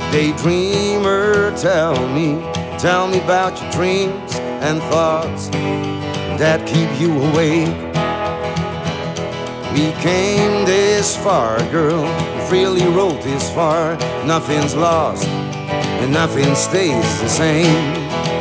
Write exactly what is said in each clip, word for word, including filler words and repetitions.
Daydreamer, tell me, tell me about your dreams and thoughts that keep you awake. We came this far, girl, we freely rode this far. Nothing's lost and nothing stays the same.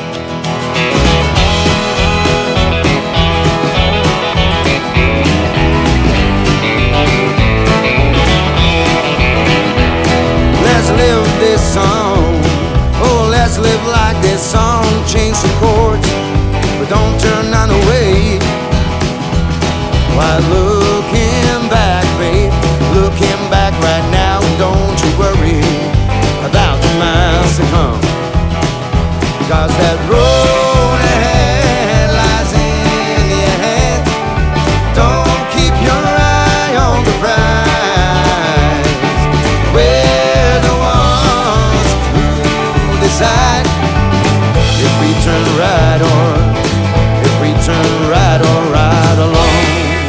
Let's live this song, oh let's live like this song. Change the chords, but don't turn none away. While looking back, babe, looking back right now, don't you worry about the miles to come. Cause that road ahead lies in your head. Don't keep your eye on the prize. We're the ones who decide if we turn right or if we turn right or right along.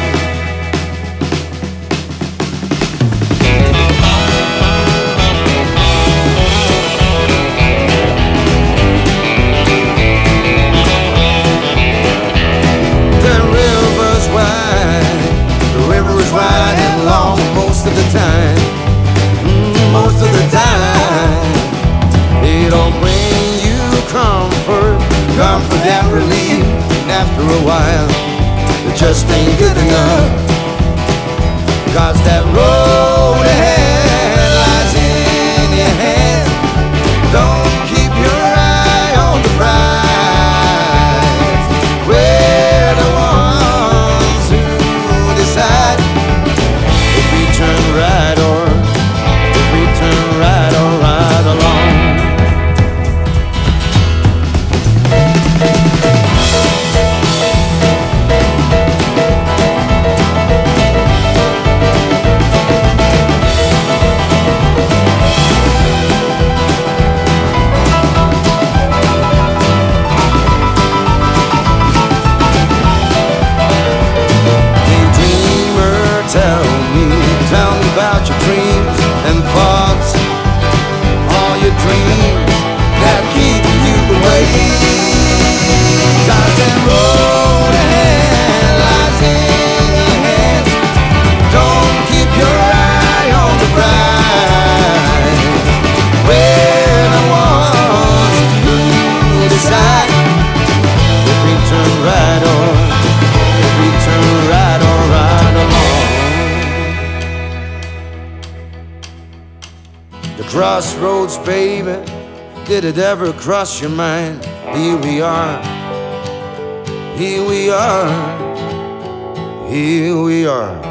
Wide and long most of the time, mm, most of the time. It'll bring you comfort, comfort and relief. And after a while, it just ain't good enough. Cause that road ahead lies in your head. Don't keep your eye on the prize. We're the ones who decide turn right or if we turn right or right along. Daydreamer, tell me, tell me about your dreams and thoughts, all your dreams that keep you awake. Cause that road ahead lies in your hands. Don't keep your eye on the prize. We're the ones who decide if we turn right or if we turn right or right along. Crossroads, baby, did it ever cross your mind? Here we are, here we are, here we are.